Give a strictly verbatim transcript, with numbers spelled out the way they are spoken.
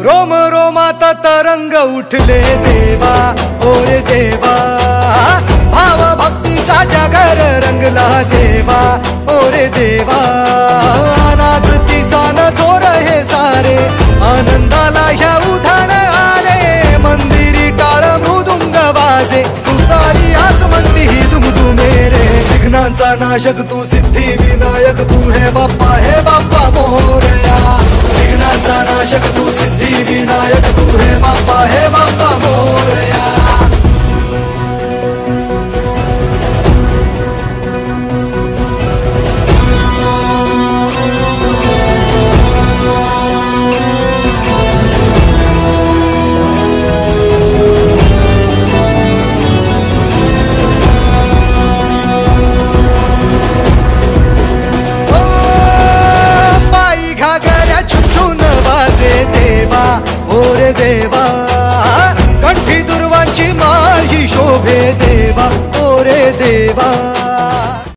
Rome रोमात तरंग उठले देवा, ओरे देवा, भाव भक्तीचा जागर रंगला देवा, ओरे देवा, नाचती सान थोर हे सारे, आनंदाला ह्या उधाण आले, मंदिरी टाळ मृदुंग वाजे, तुतारी आसमंती ही दुमदुमे रे, विघ्नांचा नाशक तू सिद्धी विनायक तू हे बाप्पा, हे बाप्पा मोरया, विघ्नांचा नाशक तू सिद्धी विनायक तू हे बाप्पा, हे बाप्पा मोरया। ओरे देवा, कंठी दुर्वांची माळ ही शोभे देवा, ओरे देवा।